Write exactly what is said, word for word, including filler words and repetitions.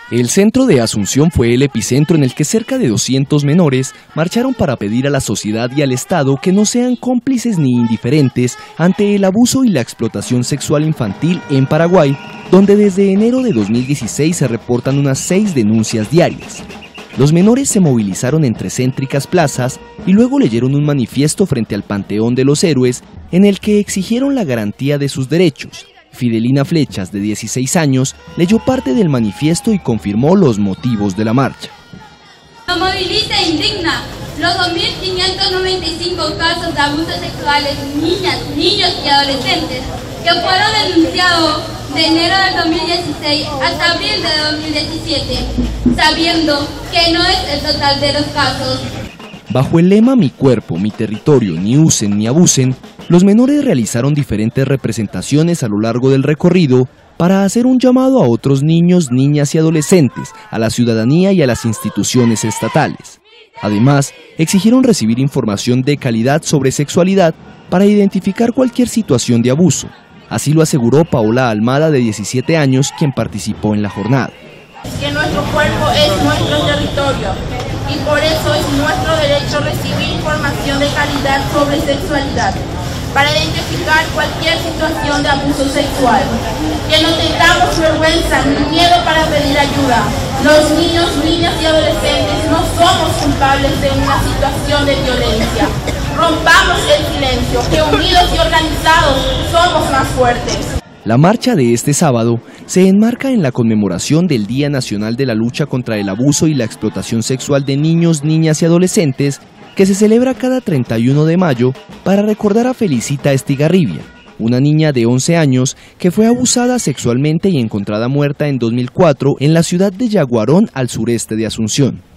El centro de Asunción fue el epicentro en el que cerca de doscientos menores marcharon para pedir a la sociedad y al Estado que no sean cómplices ni indiferentes ante el abuso y la explotación sexual infantil en Paraguay, donde desde enero de dos mil dieciséis se reportan unas seis denuncias diarias. Los menores se movilizaron entre céntricas plazas y luego leyeron un manifiesto frente al Panteón de los Héroes en el que exigieron la garantía de sus derechos. Fidelina Flechas, de dieciséis años, leyó parte del manifiesto y confirmó los motivos de la marcha. Nos moviliza e indigna los dos mil quinientos noventa y cinco casos de abusos sexuales de niñas, niños y adolescentes que fueron denunciados de enero del dos mil dieciséis hasta abril de dos mil diecisiete, sabiendo que no es el total de los casos. Bajo el lema Mi cuerpo, mi territorio, ni usen ni abusen, los menores realizaron diferentes representaciones a lo largo del recorrido para hacer un llamado a otros niños, niñas y adolescentes, a la ciudadanía y a las instituciones estatales. Además, exigieron recibir información de calidad sobre sexualidad para identificar cualquier situación de abuso. Así lo aseguró Paola Almada, de diecisiete años, quien participó en la jornada. Que nuestro cuerpo es nuestro territorio y por eso es nuestro derecho recibir información de calidad sobre sexualidad para identificar cualquier situación de abuso sexual. Que no tengamos vergüenza ni miedo para pedir ayuda. Los niños, niñas y adolescentes no somos culpables de una situación de violencia. Rompamos el silencio, que unidos y organizados somos más fuertes. La marcha de este sábado se enmarca en la conmemoración del Día Nacional de la Lucha contra el Abuso y la Explotación Sexual de Niños, Niñas y Adolescentes, que se celebra cada treinta y uno de mayo para recordar a Felicita Estigarribia, una niña de once años que fue abusada sexualmente y encontrada muerta en dos mil cuatro en la ciudad de Yaguarón, al sureste de Asunción.